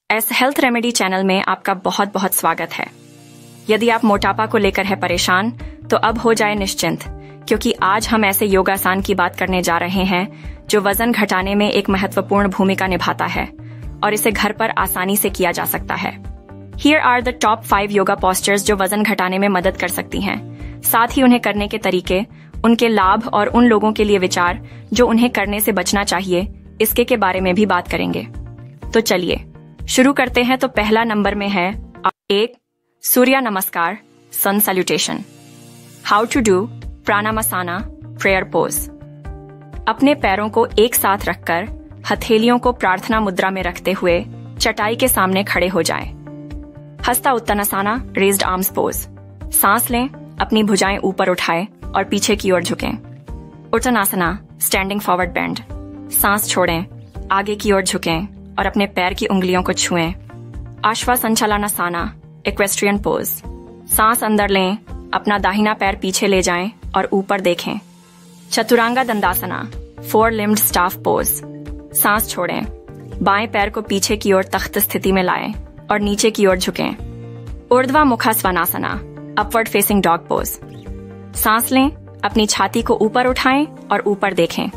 S health remedy channel में आपका बहुत बहुत स्वागत है। यदि आप मोटापा को लेकर है परेशान तो अब हो जाए निश्चिंत, क्योंकि आज हम ऐसे योगासन की बात करने जा रहे हैं जो वजन घटाने में एक महत्वपूर्ण भूमिका निभाता है और इसे घर पर आसानी से किया जा सकता है। Here are the top 5 yoga postures जो वजन घटाने में मदद कर सकती हैं। साथ ही उन्हें करने के तरीके, उनके लाभ और उन लोगों के लिए विचार जो उन्हें करने से बचना चाहिए, इसके के बारे में भी बात करेंगे। तो चलिए शुरू करते हैं। तो पहला नंबर में है 1 Surya Namaskar, sun salutation. How to do Pranayamasana prayer pose. अपने पैरों को एक साथ रखकर हथेलियों को प्रार्थना मुद्रा में रखते हुए चटाई के सामने खड़े हो जाएं। हस्ता उत्तानासना रेज्ड आर्म्स पोज। सांस लें, अपनी भुजाएं ऊपर उठाएं और पीछे की ओर झुकें। Uttanasana standing forward bend. सांस छोड़ें, आगे की ओर झुकें और अपने पैर की उंगलियों को छुएं। आश्वासंचालनासना इक्वेस्ट्रियन पोज। सांस अंदर लें, अपना दाहिना पैर पीछे ले जाएं और ऊपर देखें। Chaturanga Dandasana 4 limbed staff pose. सांस छोड़ें, बाएं पैर को पीछे की ओर तख्त स्थिति में लाएं और नीचे की ओर झुकें। Urdhva Mukhasvanasana upward facing dog pose. सांस लें, अपनी छाती को ऊपर उठाएं और ऊपर देखें।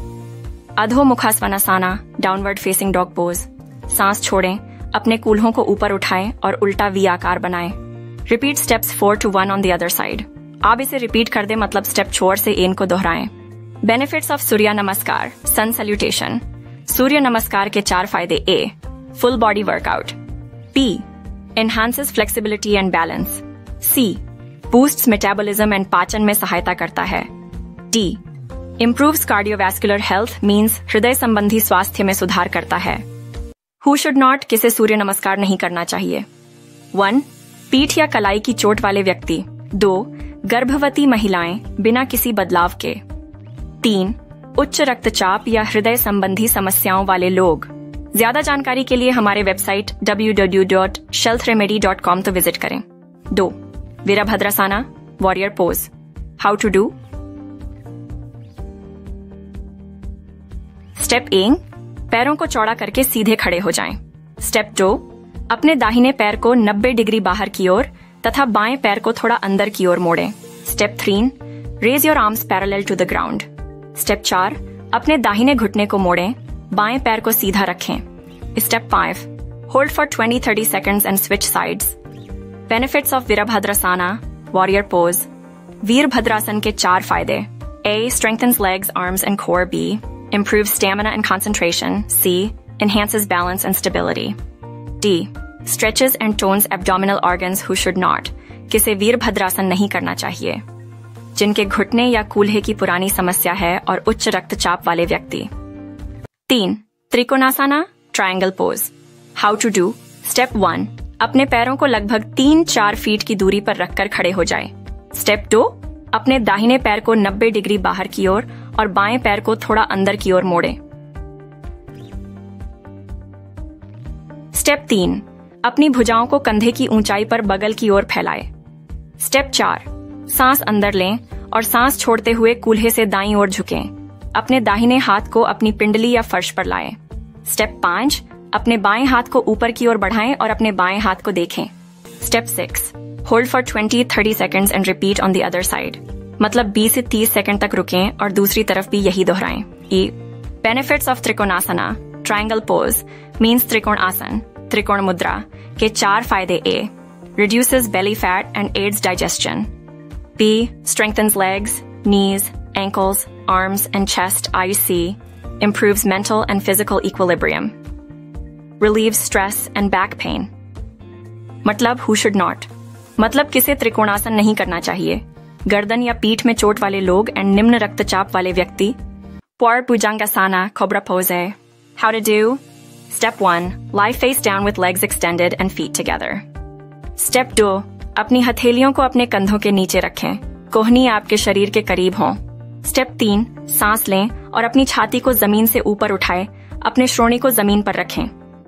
Adho Mukhasvanasana downward facing dog pose. सांस छोड़ें, अपने कूल्हों को ऊपर उठाएं और उल्टा वी आकार बनाएं। Repeat steps 4 to 1 on the other side. आप इसे रिपीट कर दे, मतलब स्टेप 4 से 1 को दोहराएं। Benefits of Surya Namaskar sun salutation. सूर्य नमस्कार के 4 फायदे। A full body workout. B enhances flexibility and balance. C boosts metabolism and पाचन में सहायता करता है। D improves cardiovascular health, means हृदय संबंधी स्वास्थ्य में सुधार करता है। हु शुड नॉट, किसे सूर्य नमस्कार नहीं करना चाहिए। 1 पीठ या कलाई की चोट वाले व्यक्ति। 2 गर्भवती महिलाएं बिना किसी बदलाव के। 3 उच्च रक्तचाप या हृदय संबंधी समस्याओं वाले लोग। ज्यादा जानकारी के लिए हमारे वेबसाइट www.healthremedy.com तो विजिट करें। 2 Virabhadrasana warrior pose. How to do. Step 1 पैरों को चौड़ा करके सीधे खड़े हो जाएं। स्टेप 2 अपने दाहिने पैर को 90 डिग्री बाहर की ओर तथा बाएं पैर को थोड़ा अंदर की ओर मोड़ें। Step 3 raise your arms parallel to the ground. Step 4 अपने दाहिने घुटने को मोड़ें, बाएं पैर को सीधा रखें। Step 5 hold for 20-30 seconds and switch sides. Benefits of Virabhadrasana warrior pose. Virabhadrasan के 4 फायदे। A strengthens legs, arms and core. B improves stamina and concentration. C enhances balance and stability. D stretches and tones abdominal organs. Who should not, किसे वीरभद्रासन नहीं करना चाहिए। जिनके घुटने या कूल्हे की पुरानी समस्या है और उच्च रक्तचाप वाले व्यक्ति। 3 Trikonasana triangle pose. How to do. Step 1 अपने पैरों को लगभग 3-4 फीट की दूरी पर रखकर खड़े हो जाएं। स्टेप 2 अपने दाहिने पैर को 90 डिग्री बाहर की ओर और बाएं पैर को थोड़ा अंदर की ओर मोड़ें। स्टेप 3 अपनी भुजाओं को कंधे की ऊंचाई पर बगल की ओर फैलाएं। स्टेप 4 सांस अंदर लें और सांस छोड़ते हुए कूल्हे से दाईं ओर झुकें। अपने दाहिने हाथ को अपनी पिंडली या फर्श पर लाएं। स्टेप 5 अपने बाएं हाथ को ऊपर की ओर बढ़ाएं और अपने बाएं हाथ को देखें। Step 6 hold for 20-30 seconds and repeat on the other side, मतलब 20 से 30 सेकंड तक रुकें और दूसरी तरफ भी यही दोहराएं। E benefits of trikonasana triangle pose means trikona asana, त्रिकोण मुद्रा के 4 फायदे। A reduces belly fat and aids digestion. B strengthens legs, knees, ankles, arms and chest. C improves mental and physical equilibrium. Relieves stress and back pain. मतलब who should not, मतलब किसे त्रिकोणासन नहीं करना चाहिए। गर्दन या पीठ में चोट वाले लोग एंड निम्न रक्तचाप वाले व्यक्ति। Pur Bhujangasana Cobra Pose. How to do. Step 1 lie face down with legs extended and feet together. Step 2 अपनी हथेलियों को अपने कंधों के नीचे रखें, कोहनी आपके शरीर के करीब हों। स्टेप 3 सांस लें और अपनी छाती को जमीन से ऊपर उठाएं, अपने श्रोणी को जमीन पर रखें।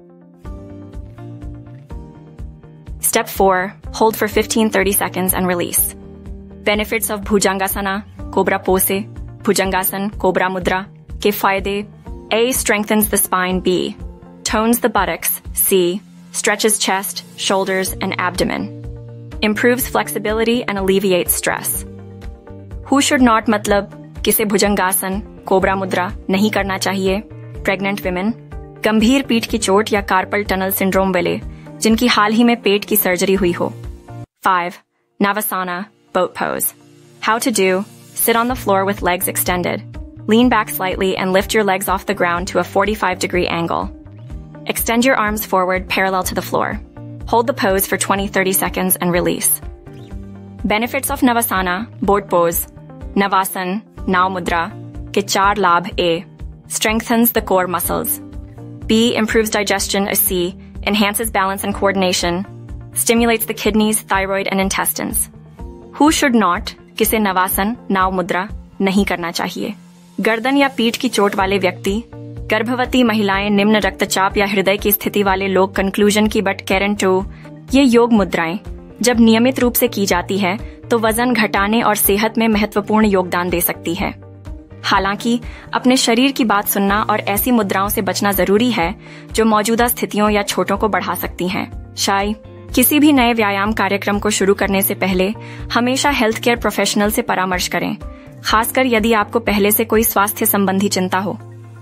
Step 4 hold for 15-30 seconds and release. Benefits of Bhujangasana Cobra Pose, Bhujangasan Cobra Mudra के फायदे। A strengthens the spine. B tones the buttocks. C stretches chest, shoulders, and abdomen. Improves flexibility and alleviates stress. Who should not मतलब किसे भुजंगासन, cobra मुद्रा नहीं करना चाहिए? Pregnant women, गंभीर पीठ की चोट या कार्पल टनल सिंड्रोम वाले जिनकी हाल ही में पेट की सर्जरी हुई हो. 5. Navasana, boat pose. How to do: sit on the floor with legs extended. Lean back slightly and lift your legs off the ground to a 45-degree angle. Extend your arms forward parallel to the floor. Hold the pose for 20-30 seconds and release. Benefits of Navasana, boat pose. Navasan, Nau Mudra, के 4 लाभ. A. Strengthens the core muscles. B. Improves digestion. C. Enhances balance and coordination. Stimulates the kidneys, thyroid, and intestines. Who should not किसे नवासन, नाव मुद्रा नहीं करना चाहिए? गर्दन या पीठ की चोट वाले व्यक्ति, गर्भवती महिलाएं, निम्न रक्तचाप या हृदय की स्थिति वाले लोग. कंक्लूजन की बट कैरन 2. ये योग मुद्राएं जब नियमित रूप से की जाती है तो वजन घटाने और सेहत में महत्वपूर्ण योगदान दे सकती है. हालांकि अपने शरीर की बात सुनना और ऐसी मुद्राओं से बचना जरूरी है जो मौजूदा स्थितियों या चोटों को बढ़ा सकती हैं. शायद किसी भी नए व्यायाम कार्यक्रम को शुरू करने से पहले हमेशा हेल्थ केयर प्रोफेशनल से परामर्श करें, खासकर यदि आपको पहले से कोई स्वास्थ्य संबंधी चिंता हो.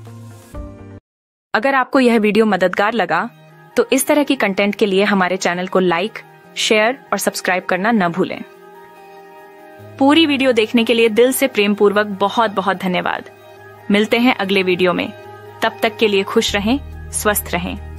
अगर आपको यह वीडियो मददगार लगा तो इस तरह की कंटेंट के लिए हमारे चैनल को लाइक, शेयर और सब्सक्राइब करना न भूलें. पूरी वीडियो देखने के लिए दिल से प्रेम पूर्वक बहुत बहुत धन्यवाद. मिलते हैं अगले वीडियो में. तब तक के लिए खुश रहें, स्वस्थ रहें.